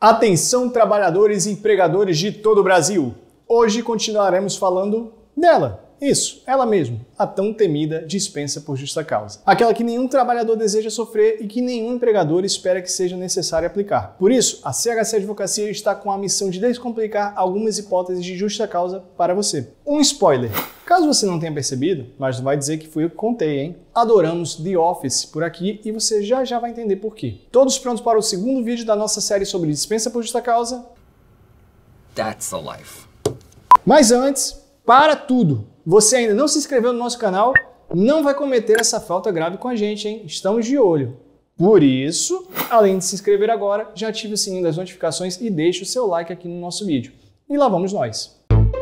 Atenção, trabalhadores e empregadores de todo o Brasil! Hoje continuaremos falando dela. Isso, ela mesma, a tão temida dispensa por justa causa. Aquela que nenhum trabalhador deseja sofrer e que nenhum empregador espera que seja necessário aplicar. Por isso, a CHC Advocacia está com a missão de descomplicar algumas hipóteses de justa causa para você. Um spoiler. Caso você não tenha percebido, mas não vai dizer que fui eu que contei, hein? Adoramos The Office por aqui e você já vai entender por quê. Todos prontos para o segundo vídeo da nossa série sobre dispensa por justa causa? That's the life. Mas antes, para tudo! Você ainda não se inscreveu no nosso canal? Não vai cometer essa falta grave com a gente, hein? Estamos de olho. Por isso, além de se inscrever agora, já ative o sininho das notificações e deixe o seu like aqui no nosso vídeo. E lá vamos nós!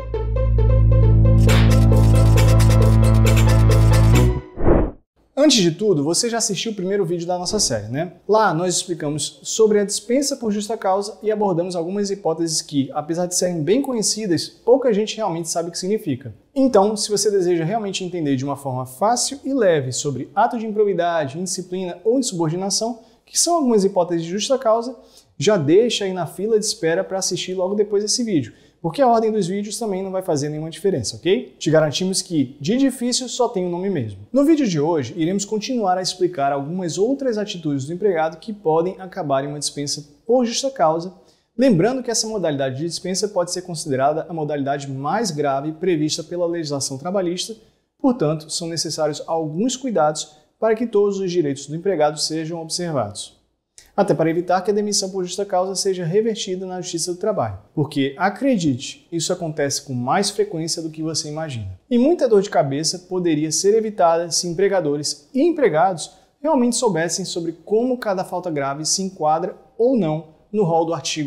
Antes de tudo, você já assistiu o primeiro vídeo da nossa série, né? Lá nós explicamos sobre a dispensa por justa causa e abordamos algumas hipóteses que, apesar de serem bem conhecidas, pouca gente realmente sabe o que significa. Então, se você deseja realmente entender de uma forma fácil e leve sobre ato de improbidade, indisciplina ou insubordinação, que são algumas hipóteses de justa causa, já deixa aí na fila de espera para assistir logo depois desse vídeo, porque a ordem dos vídeos também não vai fazer nenhuma diferença, ok? Te garantimos que de difícil só tem o nome mesmo. No vídeo de hoje, iremos continuar a explicar algumas outras atitudes do empregado que podem acabar em uma dispensa por justa causa, lembrando que essa modalidade de dispensa pode ser considerada a modalidade mais grave prevista pela legislação trabalhista, portanto, são necessários alguns cuidados para que todos os direitos do empregado sejam observados. Até para evitar que a demissão por justa causa seja revertida na Justiça do Trabalho. Porque, acredite, isso acontece com mais frequência do que você imagina. E muita dor de cabeça poderia ser evitada se empregadores e empregados realmente soubessem sobre como cada falta grave se enquadra ou não no rol do artigo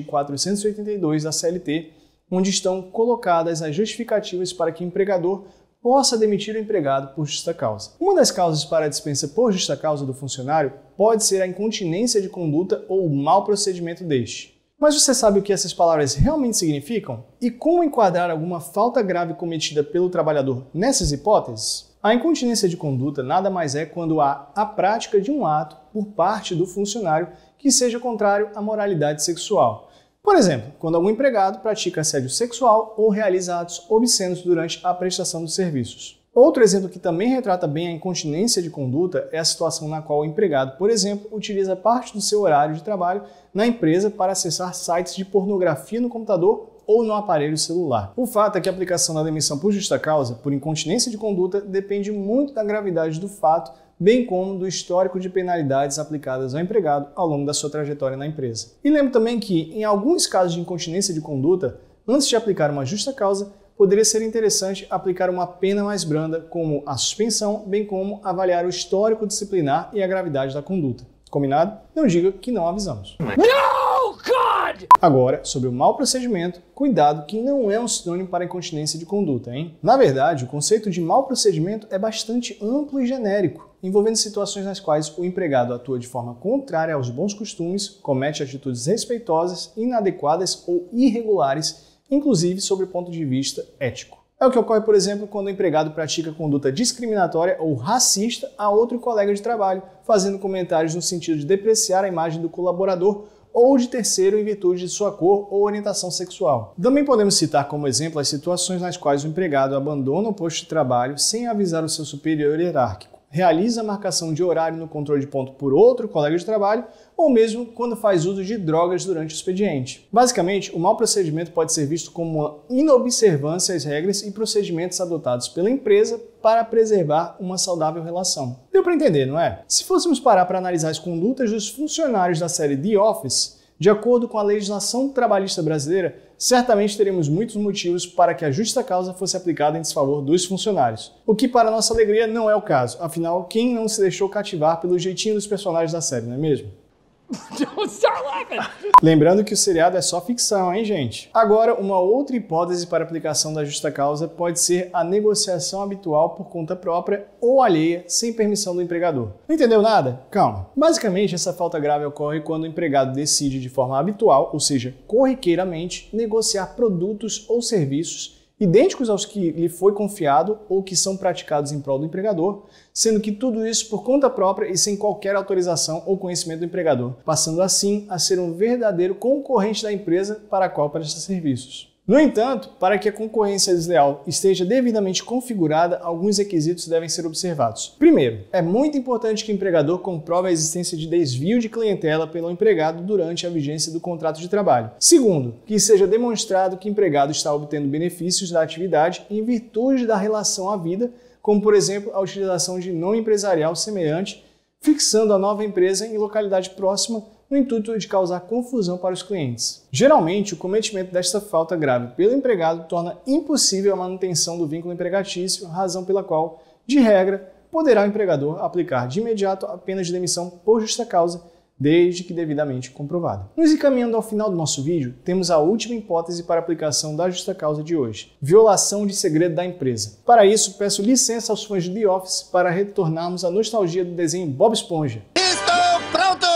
482 da CLT, onde estão colocadas as justificativas para que o empregador possa demitir o empregado por justa causa. Uma das causas para a dispensa por justa causa do funcionário pode ser a incontinência de conduta ou o mau procedimento deste. Mas você sabe o que essas palavras realmente significam? E como enquadrar alguma falta grave cometida pelo trabalhador nessas hipóteses? A incontinência de conduta nada mais é quando há a prática de um ato por parte do funcionário que seja contrário à moralidade sexual. Por exemplo, quando algum empregado pratica assédio sexual ou realiza atos obscenos durante a prestação dos serviços. Outro exemplo que também retrata bem a incontinência de conduta é a situação na qual o empregado, por exemplo, utiliza parte do seu horário de trabalho na empresa para acessar sites de pornografia no computador ou no aparelho celular. O fato é que a aplicação da demissão por justa causa, por incontinência de conduta, depende muito da gravidade do fato, bem como do histórico de penalidades aplicadas ao empregado ao longo da sua trajetória na empresa. E lembro também que, em alguns casos de incontinência de conduta, antes de aplicar uma justa causa, poderia ser interessante aplicar uma pena mais branda, como a suspensão, bem como avaliar o histórico disciplinar e a gravidade da conduta. Combinado? Não diga que não avisamos. No, God! Agora, sobre o mau procedimento, cuidado que não é um sinônimo para incontinência de conduta, hein? Na verdade, o conceito de mau procedimento é bastante amplo e genérico, envolvendo situações nas quais o empregado atua de forma contrária aos bons costumes, comete atitudes desrespeitosas, inadequadas ou irregulares, inclusive sob o ponto de vista ético. É o que ocorre, por exemplo, quando o empregado pratica conduta discriminatória ou racista a outro colega de trabalho, fazendo comentários no sentido de depreciar a imagem do colaborador ou de terceiro em virtude de sua cor ou orientação sexual. Também podemos citar como exemplo as situações nas quais o empregado abandona o posto de trabalho sem avisar o seu superior hierárquico, realiza a marcação de horário no controle de ponto por outro colega de trabalho ou mesmo quando faz uso de drogas durante o expediente. Basicamente, o mau procedimento pode ser visto como uma inobservância às regras e procedimentos adotados pela empresa para preservar uma saudável relação. Deu para entender, não é? Se fôssemos parar para analisar as condutas dos funcionários da série The Office, de acordo com a legislação trabalhista brasileira, certamente teremos muitos motivos para que a justa causa fosse aplicada em desfavor dos funcionários. O que, para nossa alegria, não é o caso. Afinal, quem não se deixou cativar pelo jeitinho dos personagens da série, não é mesmo? Don't start laughing! Lembrando que o seriado é só ficção, hein, gente? Agora, uma outra hipótese para aplicação da justa causa pode ser a negociação habitual por conta própria ou alheia, sem permissão do empregador. Não entendeu nada? Calma. Basicamente, essa falta grave ocorre quando o empregado decide de forma habitual, ou seja, corriqueiramente, negociar produtos ou serviços idênticos aos que lhe foi confiado ou que são praticados em prol do empregador, sendo que tudo isso por conta própria e sem qualquer autorização ou conhecimento do empregador, passando assim a ser um verdadeiro concorrente da empresa para a qual presta serviços. No entanto, para que a concorrência desleal esteja devidamente configurada, alguns requisitos devem ser observados. Primeiro, é muito importante que o empregador comprove a existência de desvio de clientela pelo empregado durante a vigência do contrato de trabalho. Segundo, que seja demonstrado que o empregado está obtendo benefícios da atividade em virtude da relação à vida, como por exemplo a utilização de nome empresarial semelhante, fixando a nova empresa em localidade próxima no intuito de causar confusão para os clientes. Geralmente, o cometimento desta falta grave pelo empregado torna impossível a manutenção do vínculo empregatício, razão pela qual, de regra, poderá o empregador aplicar de imediato a pena de demissão por justa causa, desde que devidamente comprovada. Nos encaminhando ao final do nosso vídeo, temos a última hipótese para aplicação da justa causa de hoje: violação de segredo da empresa. Para isso, peço licença aos fãs de The Office para retornarmos à nostalgia do desenho Bob Esponja. Estou pronto!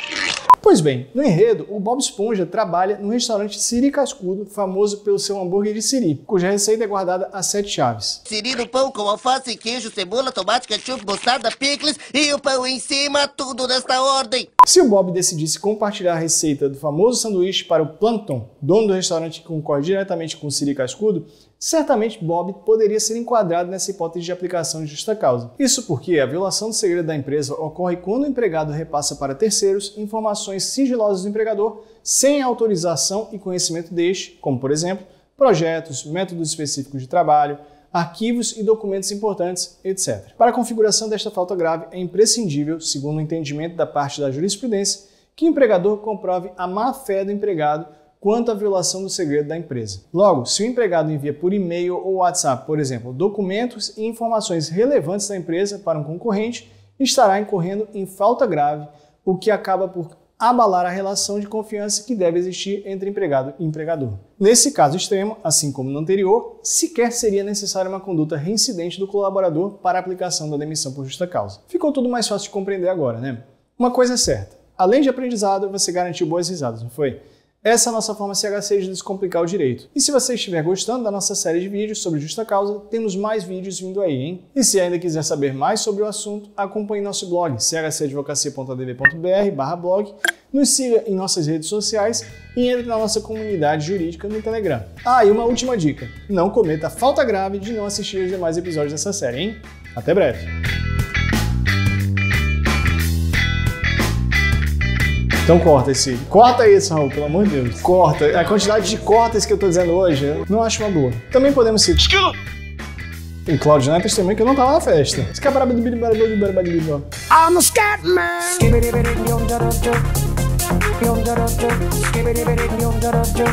Pois bem, no enredo, o Bob Esponja trabalha no restaurante Siri Cascudo, famoso pelo seu hambúrguer de siri, cuja receita é guardada a 7 chaves. Siri no pão com alface, queijo, cebola, tomate, ketchup, mostarda, picles e o pão em cima, tudo nesta ordem. Se o Bob decidisse compartilhar a receita do famoso sanduíche para o Plankton, dono do restaurante que concorre diretamente com o Siri Cascudo, certamente Bob poderia ser enquadrado nessa hipótese de aplicação de justa causa. Isso porque a violação do segredo da empresa ocorre quando o empregado repassa para terceiros informações sigilosas do empregador sem autorização e conhecimento deste, como por exemplo, projetos, métodos específicos de trabalho, arquivos e documentos importantes, etc. Para a configuração desta falta grave, é imprescindível, segundo o entendimento da parte da jurisprudência, que o empregador comprove a má-fé do empregado quanto à violação do segredo da empresa. Logo, se o empregado envia por e-mail ou WhatsApp, por exemplo, documentos e informações relevantes da empresa para um concorrente, estará incorrendo em falta grave, o que acaba por abalar a relação de confiança que deve existir entre empregado e empregador. Nesse caso extremo, assim como no anterior, sequer seria necessária uma conduta reincidente do colaborador para a aplicação da demissão por justa causa. Ficou tudo mais fácil de compreender agora, né? Uma coisa é certa, além de aprendizado, você garantiu boas risadas, não foi? Essa é a nossa forma CHC de descomplicar o direito. E se você estiver gostando da nossa série de vídeos sobre justa causa, temos mais vídeos vindo aí, hein? E se ainda quiser saber mais sobre o assunto, acompanhe nosso blog chcadvocacia.adv.br/blog, nos siga em nossas redes sociais e entre na nossa comunidade jurídica no Telegram. Ah, e uma última dica: não cometa a falta grave de não assistir os demais episódios dessa série, hein? Até breve! Então corta esse. Corta isso, Raul, pelo amor de Deus. Corta. A quantidade de cortes que eu tô dizendo hoje, eu não acho uma boa. Também podemos ser. E Cláudio não é testemunha que eu não tava na festa. I'm a scat man.